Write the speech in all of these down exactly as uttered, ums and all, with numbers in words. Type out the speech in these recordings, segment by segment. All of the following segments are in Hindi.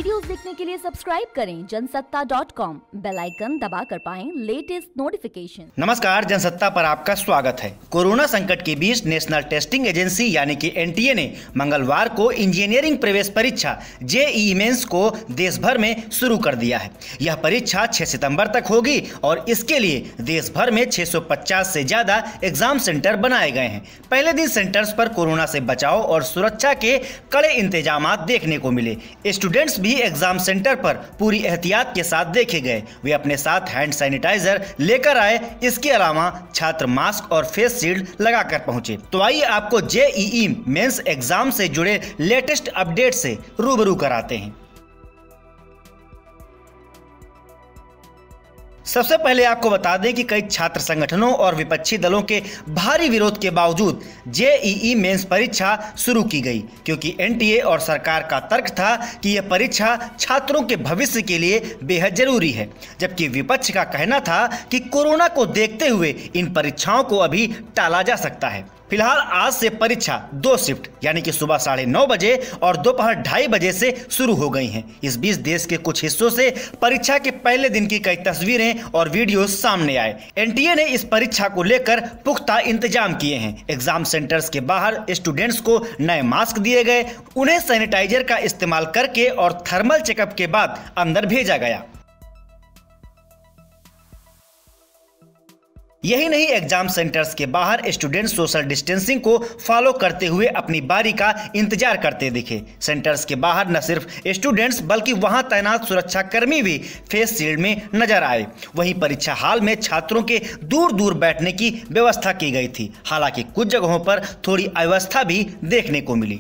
वीडियोस देखने के लिए सब्सक्राइब करें Jansatta dot com, bell icon दबाकर पाएं लेटेस्ट नोटिफिकेशन। नमस्कार, जनसत्ता पर आपका स्वागत है। कोरोना संकट के बीच नेशनल टेस्टिंग एजेंसी यानी कि एन टी ए ने मंगलवार को इंजीनियरिंग प्रवेश परीक्षा जे ई ई मेंस को देश भर में शुरू कर दिया है। यह परीक्षा छह सितंबर तक होगी और इसके लिए देश भर में छह सौ पचास से ज्यादा एग्जाम सेंटर बनाए गए हैं। पहले दिन सेंटर्स पर कोरोना से बचाव और सुरक्षा के कड़े इंतजाम देखने को मिले। स्टूडेंट्स भी एग्जाम सेंटर पर पूरी एहतियात के साथ देखे गए। वे अपने साथ हैंड सैनिटाइजर लेकर आए। इसके अलावा छात्र मास्क और फेस शील्ड लगाकर पहुंचे। तो आइए आपको जे ई ई मेंस एग्जाम से जुड़े लेटेस्ट अपडेट से रूबरू कराते हैं। सबसे पहले आपको बता दें कि कई छात्र संगठनों और विपक्षी दलों के भारी विरोध के बावजूद जे ई ई मेंस परीक्षा शुरू की गई, क्योंकि एन टी ए और सरकार का तर्क था कि यह परीक्षा छात्रों के भविष्य के लिए बेहद जरूरी है, जबकि विपक्ष का कहना था कि कोरोना को देखते हुए इन परीक्षाओं को अभी टाला जा सकता है। फिलहाल आज से परीक्षा दो शिफ्ट यानी कि सुबह साढ़े नौ बजे और दोपहर ढाई बजे से शुरू हो गई हैं। इस बीच देश के कुछ हिस्सों से परीक्षा के पहले दिन की कई तस्वीरें और वीडियो सामने आए। एन टी ए ने इस परीक्षा को लेकर पुख्ता इंतजाम किए हैं। एग्जाम सेंटर्स के बाहर स्टूडेंट्स को नए मास्क दिए गए, उन्हें सैनिटाइजर का इस्तेमाल करके और थर्मल चेकअप के बाद अंदर भेजा गया। यही नहीं, एग्जाम सेंटर्स के बाहर स्टूडेंट सोशल डिस्टेंसिंग को फॉलो करते हुए अपनी बारी का इंतजार करते दिखे। सेंटर्स के बाहर न सिर्फ स्टूडेंट्स बल्कि वहां तैनात सुरक्षा कर्मी भी फेस शील्ड में नजर आए। वहीं परीक्षा हॉल में छात्रों के दूर दूर बैठने की व्यवस्था की गई थी। हालांकि कुछ जगहों पर थोड़ी अव्यवस्था भी देखने को मिली।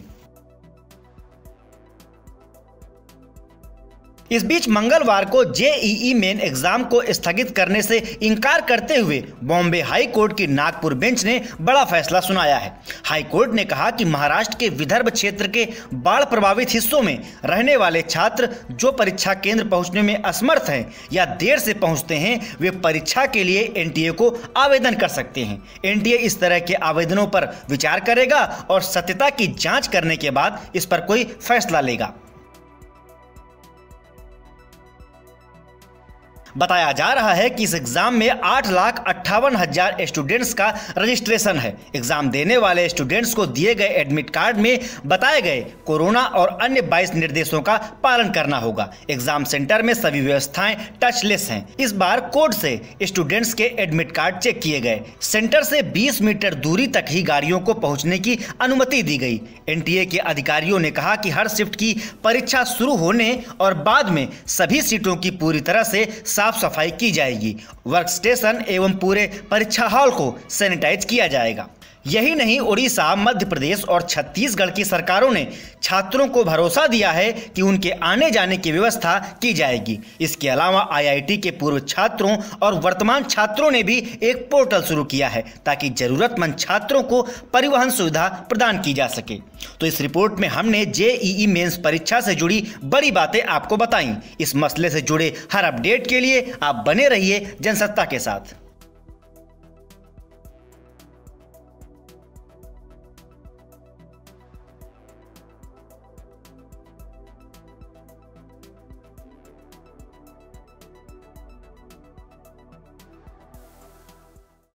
इस बीच मंगलवार को जे ई ई मेन एग्जाम को स्थगित करने से इनकार करते हुए बॉम्बे हाई कोर्ट की नागपुर बेंच ने बड़ा फैसला सुनाया है। हाई कोर्ट ने कहा कि महाराष्ट्र के विदर्भ क्षेत्र के बाढ़ प्रभावित हिस्सों में रहने वाले छात्र जो परीक्षा केंद्र पहुंचने में असमर्थ हैं या देर से पहुंचते हैं, वे परीक्षा के लिए एन टी ए को आवेदन कर सकते हैं। एन टी ए इस तरह के आवेदनों पर विचार करेगा और सत्यता की जाँच करने के बाद इस पर कोई फैसला लेगा। बताया जा रहा है कि इस एग्जाम में आठ लाख अट्ठावन हजार स्टूडेंट्स का रजिस्ट्रेशन है। एग्जाम देने वाले स्टूडेंट्स को दिए गए एडमिट कार्ड में बताए गए कोरोना और अन्य बाईस निर्देशों का पालन करना होगा। एग्जाम सेंटर में सभी व्यवस्थाएं टचलेस हैं। इस बार कोर्ट से स्टूडेंट्स के एडमिट कार्ड चेक किए गए। सेंटर से बीस मीटर दूरी तक ही गाड़ियों को पहुंचने की अनुमति दी गई। एन टी ए के अधिकारियों ने कहा कि हर शिफ्ट की परीक्षा शुरू होने और बाद में सभी सीटों की पूरी तरह से साफ सफाई की जाएगी। वर्क स्टेशन एवं पूरे परीक्षा हॉल को सैनिटाइज किया जाएगा। यही नहीं, उड़ीसा, मध्य प्रदेश और छत्तीसगढ़ की सरकारों ने छात्रों को भरोसा दिया है कि उनके आने जाने की व्यवस्था की जाएगी। इसके अलावा आई आई टी के पूर्व छात्रों और वर्तमान छात्रों ने भी एक पोर्टल शुरू किया है ताकि जरूरतमंद छात्रों को परिवहन सुविधा प्रदान की जा सके। तो इस रिपोर्ट में हमने जे ई ई मेंस परीक्षा से जुड़ी बड़ी बातें आपको बताई। इस मसले से जुड़े हर अपडेट के लिए आप बने रहिए जनसत्ता के साथ।